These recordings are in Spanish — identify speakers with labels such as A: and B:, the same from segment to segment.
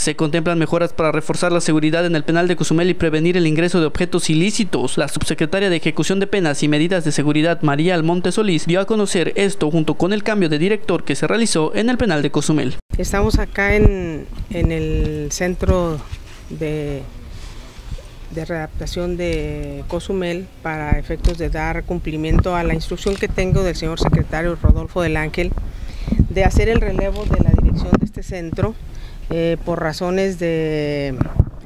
A: Se contemplan mejoras para reforzar la seguridad en el penal de Cozumel y prevenir el ingreso de objetos ilícitos. La subsecretaria de Ejecución de Penas y Medidas de Seguridad, María Almonte Solís, dio a conocer esto junto con el cambio de director que se realizó en el penal de Cozumel.
B: Estamos acá en el centro de readaptación de Cozumel para efectos de dar cumplimiento a la instrucción que tengo del señor secretario Rodolfo del Ángel de hacer el relevo de la dirección de este centro por razones de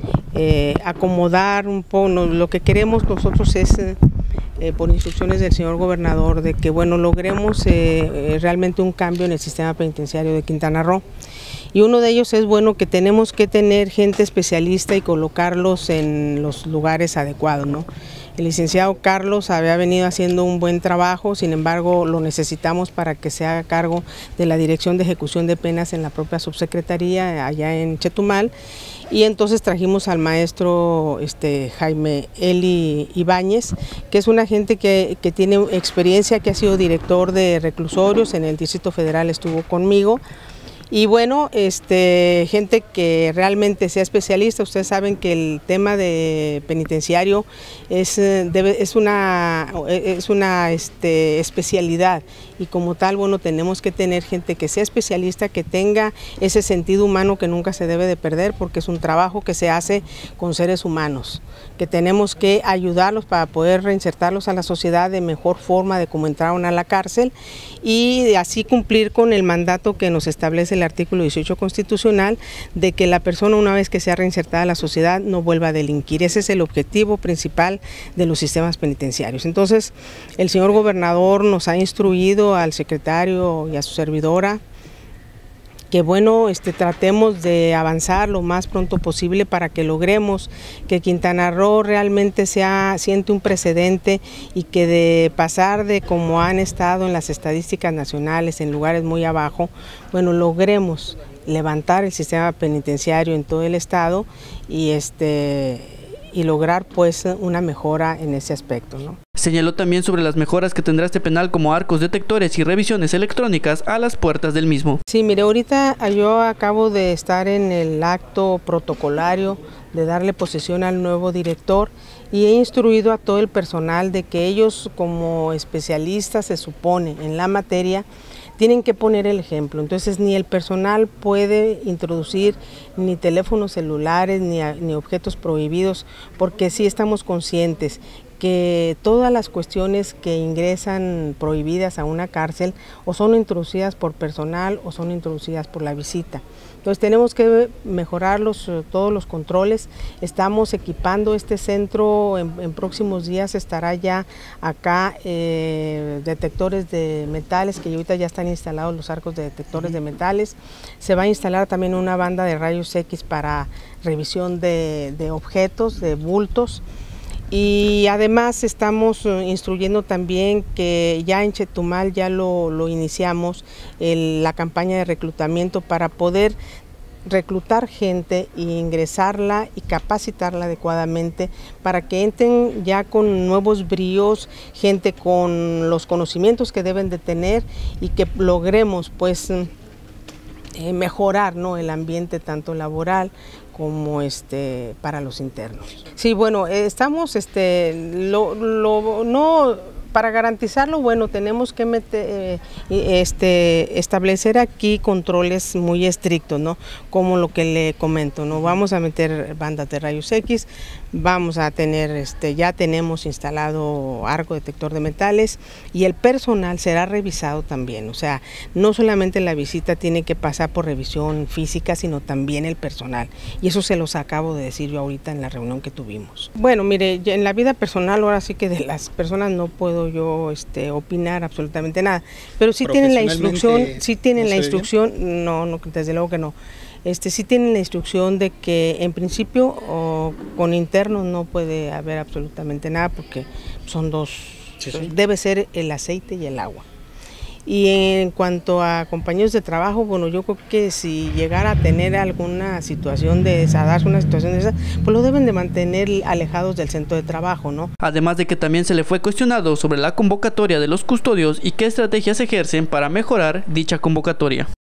B: acomodar un poco. Lo que queremos nosotros es por instrucciones del señor gobernador de que logremos realmente un cambio en el sistema penitenciario de Quintana Roo. Y uno de ellos es que tenemos que tener gente especialista y colocarlos en los lugares adecuados, ¿no? El licenciado Carlos había venido haciendo un buen trabajo, sin embargo lo necesitamos para que se haga cargo de la Dirección de Ejecución de Penas en la propia subsecretaría allá en Chetumal, y entonces trajimos al maestro Jaime Eli Ibáñez, que es una gente que tiene experiencia, que ha sido director de reclusorios en el Distrito Federal, estuvo conmigo. Y gente que realmente sea especialista. Ustedes saben que el tema de penitenciario es una especialidad, y como tal, tenemos que tener gente que sea especialista, que tenga ese sentido humano que nunca se debe de perder, porque es un trabajo que se hace con seres humanos, que tenemos que ayudarlos para poder reinsertarlos a la sociedad de mejor forma de cómo entraron a la cárcel, y así cumplir con el mandato que nos establece el artículo 18 constitucional, de que la persona, una vez que sea reinsertada a la sociedad, no vuelva a delinquir. Ese es el objetivo principal de los sistemas penitenciarios. Entonces, el señor gobernador nos ha instruido al secretario y a su servidora que tratemos de avanzar lo más pronto posible para que logremos que Quintana Roo realmente siente un precedente, y que de pasar de como han estado en las estadísticas nacionales en lugares muy abajo, logremos levantar el sistema penitenciario en todo el estado y lograr una mejora en ese aspecto, ¿no?
A: Señaló también sobre las mejoras que tendrá este penal, como arcos detectores y revisiones electrónicas a las puertas del mismo.
B: Sí, mire, ahorita yo acabo de estar en el acto protocolario de darle posesión al nuevo director, y he instruido a todo el personal de que ellos, como especialistas, se supone en la materia, tienen que poner el ejemplo. Entonces ni el personal puede introducir ni teléfonos celulares ni objetos prohibidos, porque sí estamos conscientes que todas las cuestiones que ingresan prohibidas a una cárcel o son introducidas por personal o son introducidas por la visita. Entonces tenemos que mejorar todos los controles. Estamos equipando este centro, en próximos días estará ya acá detectores de metales, que ahorita ya están instalados los arcos de detectores de metales. Se va a instalar también una banda de rayos X para revisión de objetos, de bultos. Y además estamos instruyendo también que ya en Chetumal ya lo iniciamos, la campaña de reclutamiento para poder reclutar gente e ingresarla y capacitarla adecuadamente para que entren ya con nuevos bríos, gente con los conocimientos que deben de tener, y que logremos mejorar, ¿no?, el ambiente tanto laboral como para los internos. Sí, estamos para garantizarlo, tenemos que establecer aquí controles muy estrictos, ¿no? Como lo que le comento, ¿no? Vamos a meter bandas de rayos X, vamos a tener, ya tenemos instalado arco detector de metales, y el personal será revisado también. O sea, no solamente la visita tiene que pasar por revisión física, sino también el personal. Y eso se los acabo de decir yo ahorita en la reunión que tuvimos. Bueno, mire, en la vida personal ahora sí que de las personas no puedo yo opinar absolutamente nada, pero sí tienen la instrucción, no, desde luego que no. Sí tienen la instrucción de que en principio con internos no puede haber absolutamente nada, porque son dos, debe ser el aceite y el agua. Y en cuanto a compañeros de trabajo, yo creo que si llegara a tener alguna situación de esa, darse una situación de esa, pues lo deben de mantener alejados del centro de trabajo, ¿no?
A: Además de que también se le fue cuestionado sobre la convocatoria de los custodios y qué estrategias ejercen para mejorar dicha convocatoria.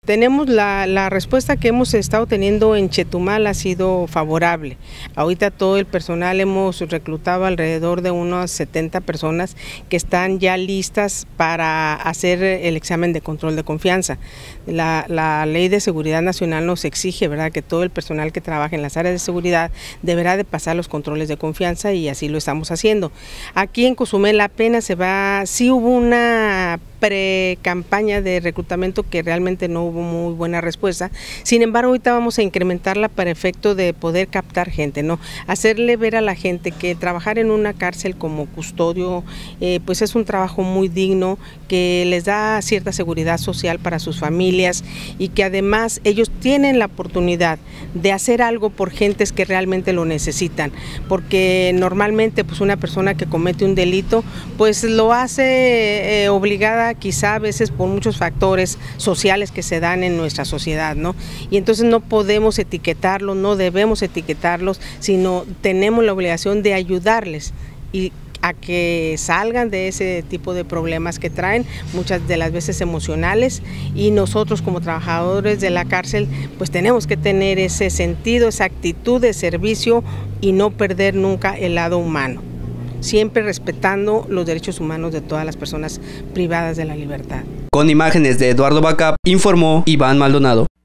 B: Tenemos la respuesta que hemos estado teniendo en Chetumal ha sido favorable. Ahorita todo el personal hemos reclutado alrededor de unas 70 personas que están ya listas para hacer el examen de control de confianza. La Ley de Seguridad Nacional nos exige, ¿verdad?, que todo el personal que trabaja en las áreas de seguridad deberá de pasar los controles de confianza y así lo estamos haciendo. Aquí en Cozumel apenas sí hubo una pre-campaña de reclutamiento que realmente no hubo muy buena respuesta. Sin embargo, ahorita vamos a incrementarla para efecto de poder captar gente, ¿no? Hacerle ver a la gente que trabajar en una cárcel como custodio pues es un trabajo muy digno, que les da cierta seguridad social para sus familias y que además ellos tienen la oportunidad de hacer algo por gentes que realmente lo necesitan, porque normalmente pues una persona que comete un delito pues lo hace obligada quizá a veces por muchos factores sociales que se dan en nuestra sociedad, ¿no? Y entonces no podemos etiquetarlos, no debemos etiquetarlos, sino tenemos la obligación de ayudarles y a que salgan de ese tipo de problemas que traen, muchas de las veces emocionales, y nosotros como trabajadores de la cárcel pues tenemos que tener ese sentido, esa actitud de servicio y no perder nunca el lado humano, siempre respetando los derechos humanos de todas las personas privadas de la libertad.
A: Con imágenes de Eduardo Bacap, informó Iván Maldonado.